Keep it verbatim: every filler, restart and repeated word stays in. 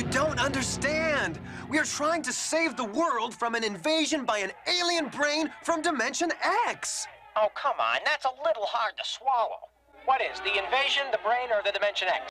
You don't understand. We are trying to save the world from an invasion by an alien brain from Dimension X. Oh, come on. That's a little hard to swallow. What is, the invasion, the brain, or the Dimension X?